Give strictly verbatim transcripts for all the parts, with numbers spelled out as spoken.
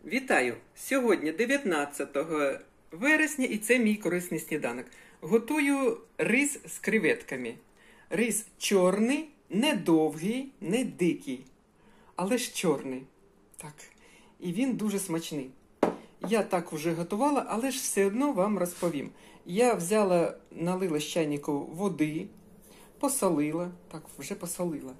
Вітаю! Сьогодні дев'ятнадцятого вересня і це мій корисний сніданок. Готую рис з креветками. Рис чорний, не довгий, не дикий, але ж чорний. Так. І він дуже смачний. Я так вже готувала, але ж все одно вам розповім. Я взяла, налила з чайнику води, посолила. Так, вже посолила.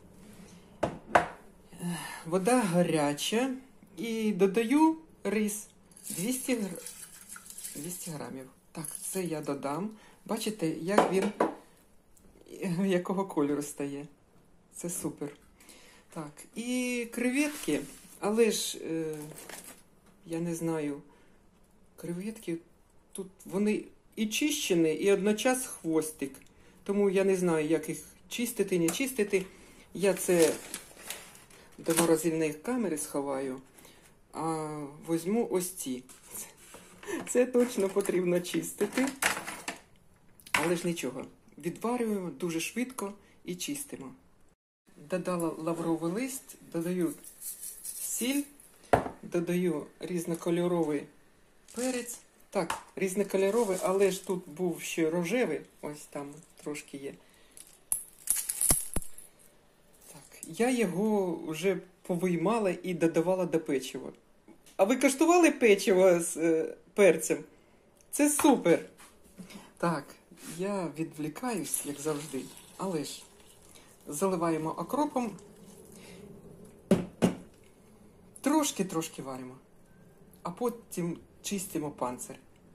Вода гаряча. І додаю рис двісті грамів. Так, це я додам. Бачите, як він, якого кольору стає. Це супер. Так, і креветки, але ж, е, я не знаю, креветки, тут вони і чищені, і одночас хвостик. Тому я не знаю, як їх чистити, не чистити. Я це до морозильної камери сховаю. А візьму ось ці. Це точно потрібно чистити. Але ж нічого. Відварюємо дуже швидко і чистимо. Додала лавровий лист, додаю сіль, додаю різнокольоровий перець. Так, різнокольоровий, але ж тут був ще рожевий. Ось там трошки є. Так, я його вже повиймала і додавала до печива. А ви коштували печиво з е, перцем? Це супер! Так, я відвлікаюсь, як завжди, але ж заливаємо окропом, трошки-трошки варимо, а потім чистимо панцир.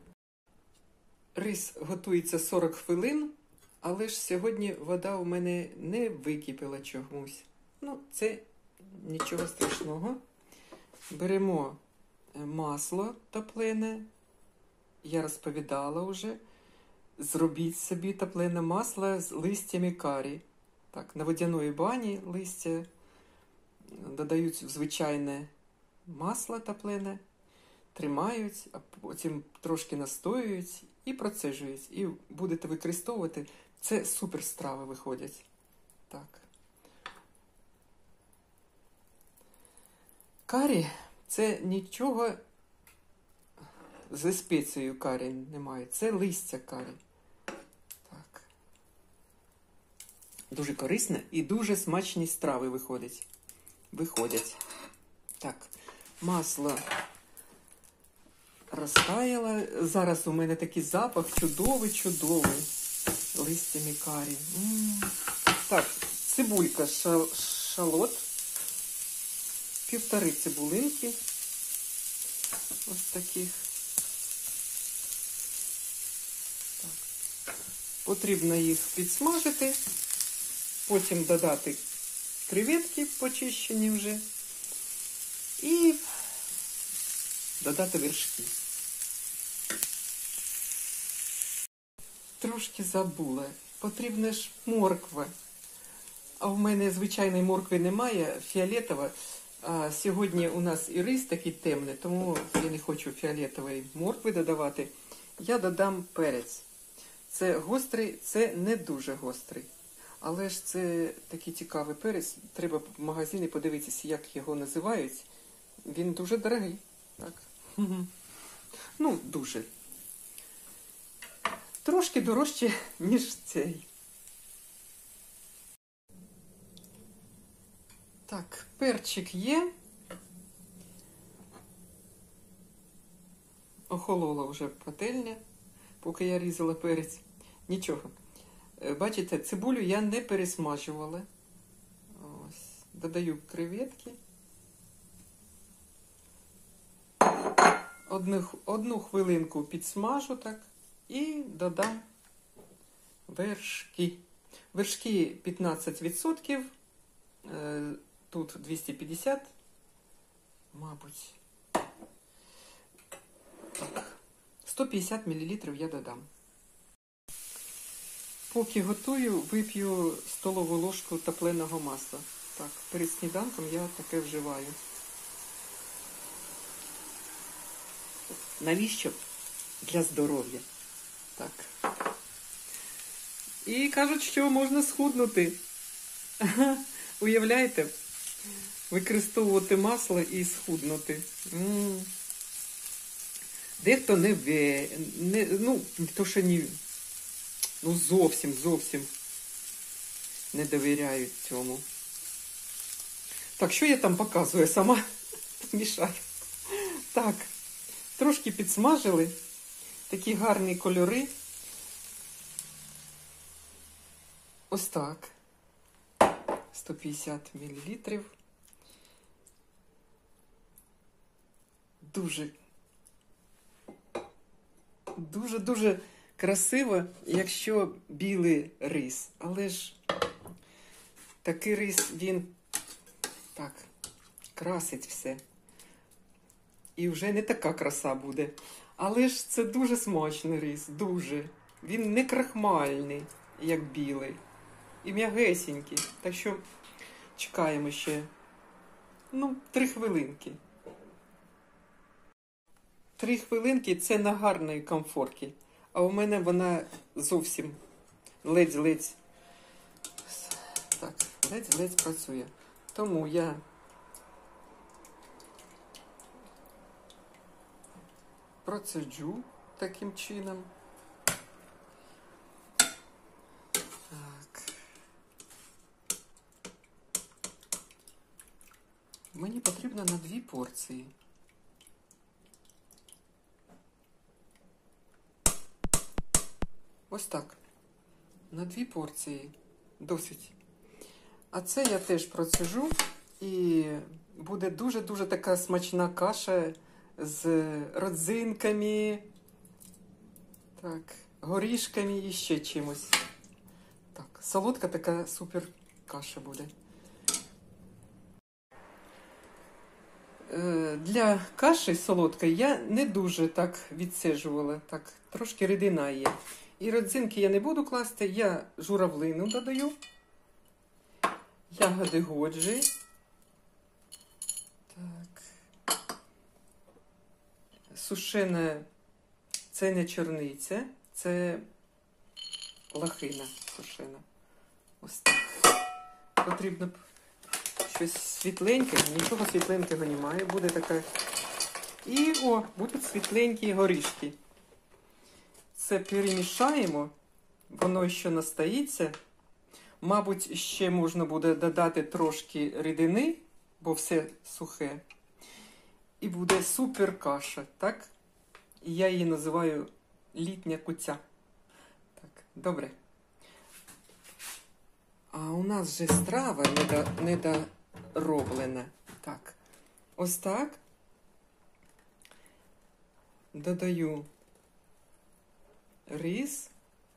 Рис готується сорок хвилин, але ж сьогодні вода у мене не википіла чомусь. Ну, це нічого страшного. Беремо масло топлене. Я розповідала вже. Зробіть собі топлене масло з листями карі. Так, на водяної бані листя додають в звичайне масло топлене, тримають, а потім трошки настоюють і процежують. І будете використовувати. Це супер страви виходять. Так. Карі – це нічого зі спецією карі немає. Це листя карі. Так. Дуже корисне і дуже смачні страви виходять. Виходять. Так, масло розтаяло. Зараз у мене такий запах чудовий-чудовий. Листями карі. М-м. Так, цибулька, шал шалот. Півтори цибулинки, ось таких. Так. Потрібно їх підсмажити, потім додати креветки почищені вже і додати вершки. Трошки забула, потрібна ж морква. А в мене звичайної моркви немає, фіолетова. А сьогодні у нас і рис такий темний, тому я не хочу фіолетової моркви додавати. Я додам перець. Це гострий, це не дуже гострий. Але ж це такий цікавий перець. Треба в магазині подивитися, як його називають. Він дуже дорогий. Так. Ну, дуже. Трошки дорожче, ніж цей. Так, перчик є. Охолола вже пательня, поки я різала перець. Нічого. Бачите, цибулю я не пересмажувала. Ось. Додаю креветки. Одну, одну хвилинку підсмажу так і додам вершки. Вершки п'ятнадцять відсотків. Тут двісті п'ятдесят, мабуть. Так. сто п'ятдесят мілілітрів я додам. Поки готую, вип'ю столову ложку топленого масла. Так, перед сніданком я таке вживаю. Навіщо? Для здоров'я. Так. І кажуть, що можна схуднути. Уявляєте? використовувати масло і схуднути. М. Дехто не ве, не, ну, то що ні, ну зовсім, зовсім не довіряють цьому. Так, що я там показую? Сама мішаю. Так, трошки підсмажили. Такі гарні кольори. Ось так. сто п'ятдесят мілілітрів. Дуже, дуже-дуже красиво, якщо білий рис. Але ж такий рис, він так красить все. І вже не така краса буде. Але ж це дуже смачний рис, дуже. Він не крахмальний, як білий. І м'ягесенький. Так що чекаємо ще, ну, три хвилинки. Три хвилинки – це на гарної комфорті. А у мене вона зовсім ледь-ледь, так, ледь-ледь працює. Тому я процеджу таким чином. Так. Мені потрібно на дві порції. Ось так. На дві порції. Досить. А це я теж процежу. І буде дуже-дуже така смачна каша з родзинками, так, горішками і ще чимось. Так, солодка така супер каша буде. Для каші солодкої я не дуже так відсиджувала. Так, трошки рідина є. І родзинки я не буду класти, я журавлину додаю, ягоди годжі. Так. Сушена, це не чорниця, це лохина сушена. Ось так. Потрібно щось світленьке, нічого світленького немає, буде така. І, о, будуть світленькі горішки. Це перемішаємо, воно ще настоїться. Мабуть, ще можна буде додати трошки рідини, бо все сухе. І буде супер каша, так? І я її називаю літня куця. Так, добре. А у нас вже страва недороблена. Так, ось так. Додаю рис.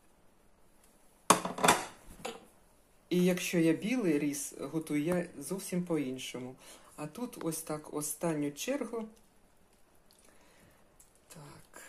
І якщо я білий рис готую, я зовсім по-іншому. А тут ось так останню чергу. Так.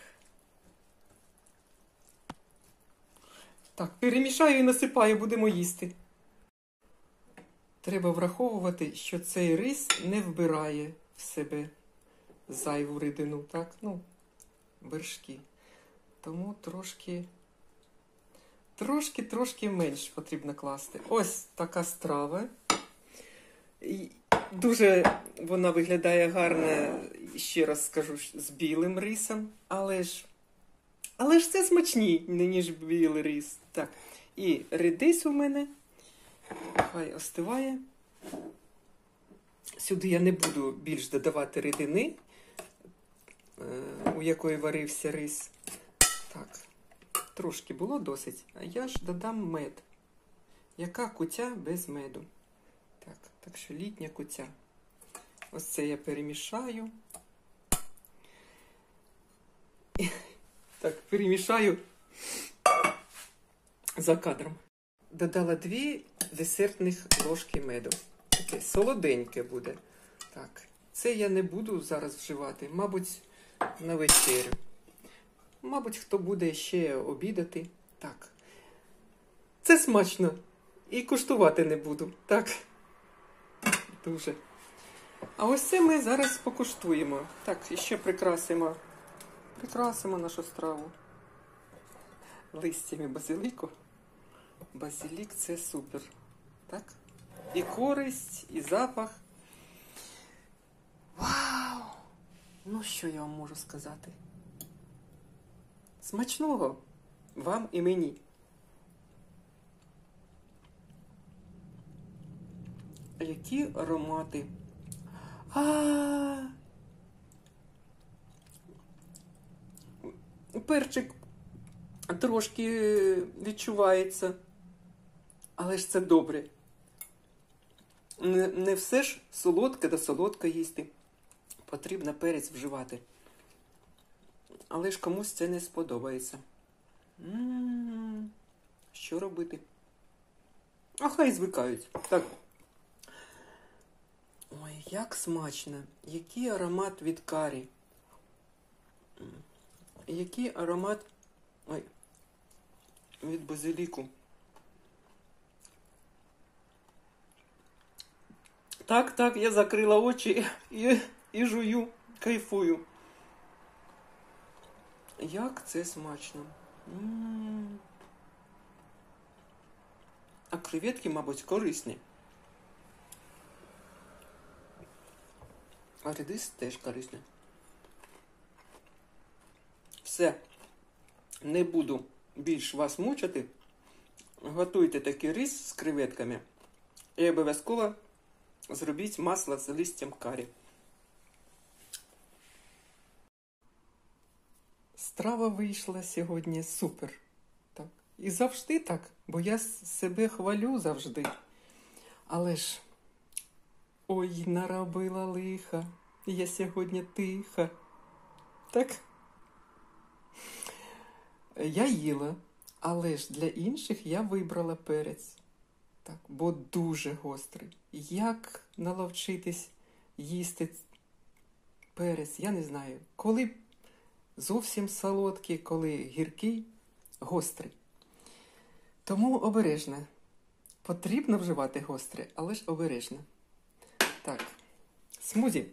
Так, перемішаю і насипаю, будемо їсти. Треба враховувати, що цей рис не вбирає в себе зайву рідину, так? Ну, вершки. Тому трошки, трошки-трошки менш потрібно класти. Ось така страва. І дуже вона виглядає гарно, ще раз скажу, з білим рисом. Але ж, але ж це смачніше, ніж білий рис. Так, і редис у мене. Хай остиває. Сюди я не буду більш додавати рідини, у якої варився рис. Так, трошки було досить. А я ж додам мед. Яка куця без меду? Так, так що літня куця. Ось це я перемішаю. Так, перемішаю за кадром. Додала дві десертних ложки меду. Таке солоденьке буде. Так, це я не буду зараз вживати. Мабуть, на вечерю. Мабуть, хто буде ще обідати. Так. Це смачно. І куштувати не буду. Так. Дуже. А ось це ми зараз покуштуємо. Так, і ще прикрасимо. Прикрасимо нашу страву. Листями базиліку. Базилік – це супер. Так? І користь, і запах. Ну, що я вам можу сказати? Смачного вам і мені. Які аромати. А, перчик трошки відчувається, але ж це добре. Не, не все ж солодке да солодке їсти. Потрібно перець вживати. Але ж комусь це не сподобається. М-м-м. Що робити? А хай звикають. Так. Ой, як смачно. Який аромат від карі. Який аромат... Ой. Від базиліку. Так, так, я закрила очі і, і жую, кайфую. Як це смачно. М-м-м. А креветки, мабуть, корисні. А редис теж корисний. Все. Не буду більш вас мучити. Готуйте такий рис з креветками. І обов'язково зробіть масло з листям карі. Страва вийшла сьогодні супер. Так. І завжди так, бо я себе хвалю завжди. Але ж, ой, наробила лиха, я сьогодні тиха. Так? Я їла, але ж для інших я вибрала перець. Так, бо дуже гострий. Як наловчитись їсти перець, я не знаю. Коли зовсім солодкий, коли гіркий, гострий. Тому обережно. Потрібно вживати гостре, але ж обережно. Так, смузі.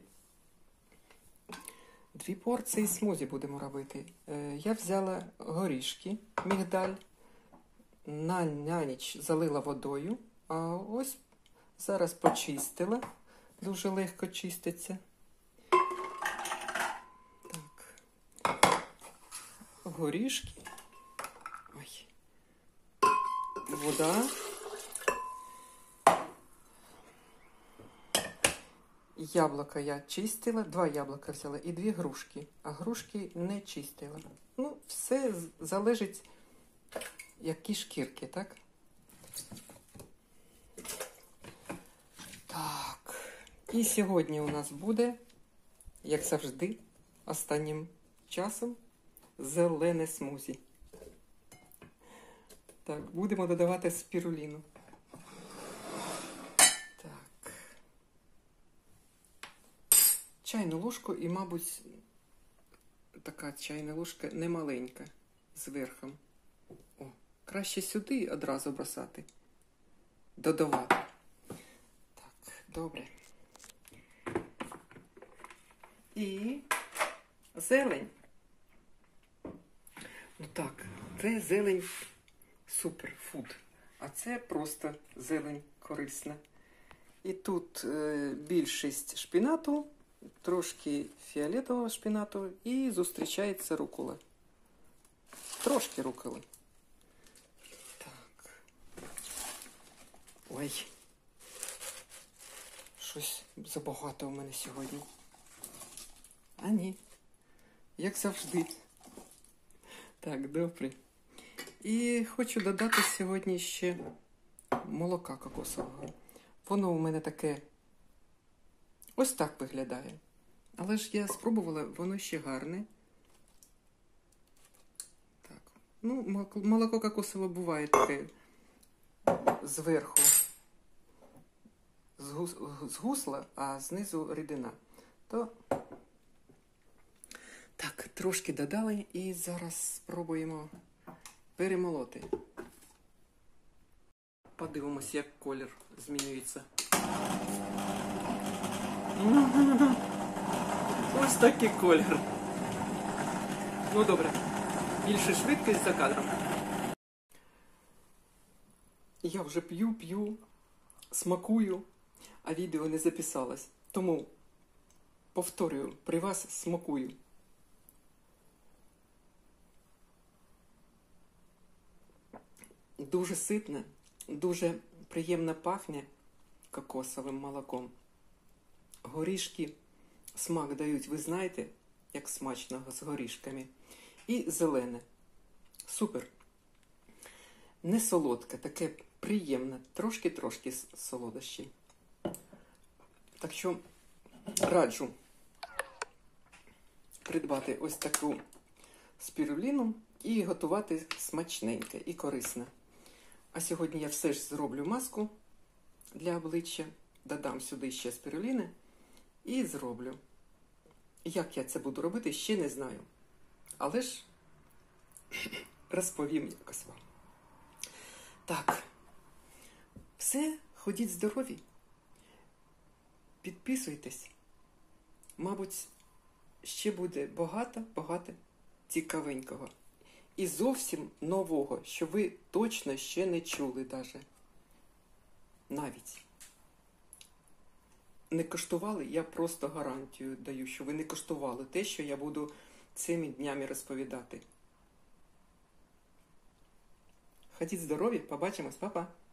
Дві порції смузі будемо робити. Я взяла горішки, мігдаль, на, на ніч залила водою, а ось зараз почистила. Дуже легко чиститься. Так. Горішки. Ой. Вода. Яблука я чистила, два яблука взяла і дві грушки, а грушки не чистила. Ну, все залежить, які шкірки, так? Так. І сьогодні у нас буде, як завжди, останнім часом, зелене смузі. Так, будемо додавати спіруліну. Чайну ложку і, мабуть, така чайна ложка немаленька, з верхом. О, краще сюди одразу бросати, додавати. Так, добре. І зелень. Ну так, це зелень суперфуд, а це просто зелень корисна. І тут е, більшість шпінату, трошки фіолетового шпінату і зустрічається рукола. Трошки руколи. Так. Ой. Щось забагато у мене сьогодні. А ні. Як завжди. Так, добре. І хочу додати сьогодні ще молока кокосового. Воно у мене таке ось так виглядає. Але ж я спробувала, воно ще гарне. Так. Ну, молоко кокосове буває таке зверху згусла, а знизу рідина. То так, трошки додали і зараз спробуємо перемолоти. Подивимось, як колір змінюється. Ось такий колір. Ну добре, більше швидкість за кадром. Я вже п'ю, п'ю, смакую, а відео не записалось. Тому повторюю, при вас смакую. Дуже ситне, дуже приємно пахне кокосовим молоком. Горішки смак дають, ви знаєте, як смачно з горішками. І зелене. Супер. Не солодке, таке приємне, трошки-трошки солодощі. Так що раджу придбати ось таку спіруліну і готувати смачненьке і корисне. А сьогодні я все ж зроблю маску для обличчя, додам сюди ще спіруліни і зроблю. Як я це буду робити, ще не знаю. Але ж розповім якось вам. Так, все, ходіть здорові, підписуйтесь. Мабуть, ще буде багато-багато цікавенького. І зовсім нового, що ви точно ще не чули даже. Навіть. Не коштували, я просто гарантію даю, що ви не коштували те, що я буду цими днями розповідати. Ходіть здорові, побачимось, па-па!